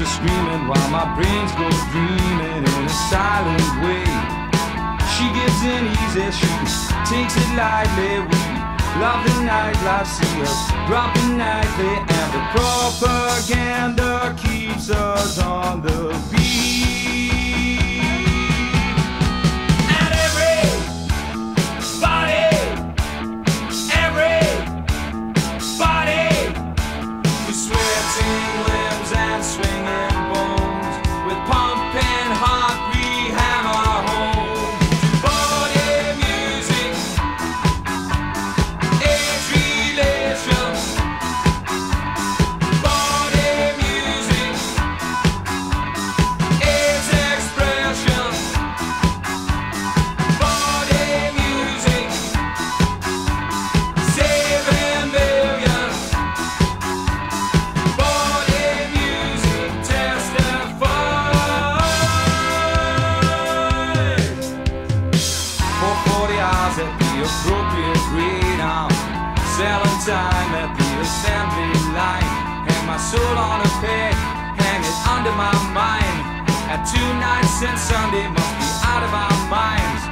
are screaming while my brains go dreaming in a silent way. She gives in easy, she takes it lightly. We love the nightlife, see us dropping nightly, and the propaganda keeps us on the beat. And everybody is sweating limbs and swinging bones. With pumping heart we hammer home to body music, age relation. Body music, age expression. Body music, saving millions. Body music testifies. For 40 hours at the appropriate rate, I'm selling time at the assembly line. Hang my soul on a peg, hang it under my mind. At 2 nights since Sunday, must be out of our minds.